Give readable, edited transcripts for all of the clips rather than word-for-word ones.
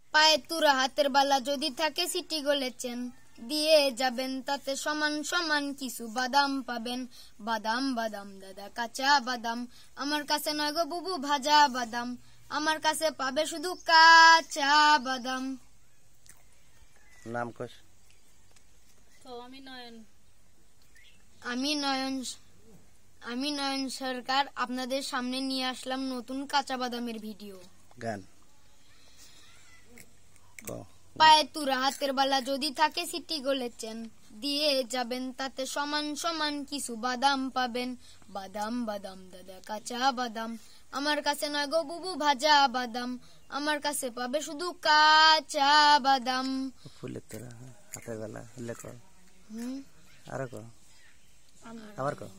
পায়ে তুরা হাতের বালা যদি থাকে সিটি গোলের চেন দিয়ে যাবেন তাতে সমান সমান কিছু বাদাম পাবেন। বাদাম বাদাম দাদা কাঁচা বাদাম, আমার কাছে নয় গো বুবু ভাজা বাদাম, আমার কাছে পাবে শুধু কাঁচা বাদাম। নাম কস? আমি নয়ন সরকার আপনাদের সামনে নিয়ে আসলাম নতুন কাঁচা বাদামের ভিডিও গান। পায়ে তুরা হাতের বালা যদি থাকে সিটি গোলের চেন দিয়ে যাবেন তাতে সমান সমান কিছু বাদাম পাবেন। বাদাম বাদাম দাদা কাঁচা বাদাম, আমার কাছে নয় গো বুবু ভাজা বাদাম, আমার কাছে পাবে শুধু কাঁচা বাদাম। ফুলের তোরা হাতের বালা হলে কর আর কর আবার কর।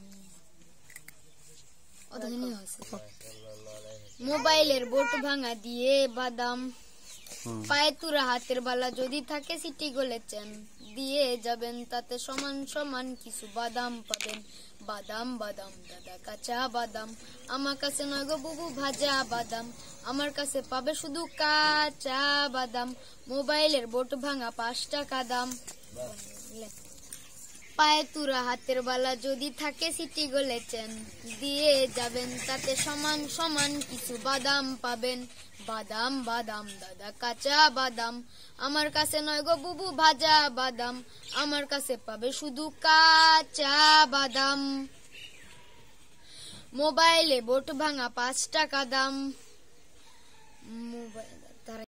মোবাইলের বোট ভাঙা দিয়ে বাদাম, পায়ে তুরা হাতের বালা যদি থাকে সিটি গোলের চেন দিয়ে যাবেন তাতে সমান সমান কিছু বাদাম পাবেন। বাদাম বাদাম দাদা কাঁচা বাদাম, আমার কাছে নয় গো বুবু ভাজা বাদাম, আমার কাছে পাবে শুধু কাঁচা বাদাম। মোবাইলের বোট ভাঙা 5 টাকা দাম। পায়ে তুরা হাতের বালা যদি থাকে সিটি গোলের চেন দিয়ে যাবেন তাতে সমান সমান কিছু বাদাম পাবেন। বাদাম বাদাম দাদা কাঁচা বাদাম, আমার কাছে নয় গো বুবু ভাজা বাদাম, আমার কাছে পাবে শুধু কাঁচা বাদাম। মোবাইলে বোট ভাঙা 5 টাকা দাম। মোবাইল